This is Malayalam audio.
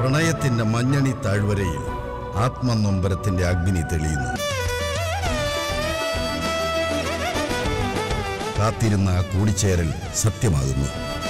പ്രണയത്തിന്റെ മഞ്ഞണി താഴ്വരയിൽ ആത്മനൊമ്പരത്തിന്റെ അഗ്നി തെളിയുന്നു. കാത്തിരുന്ന ആ കൂടിച്ചേരൽ സത്യമാകുന്നു.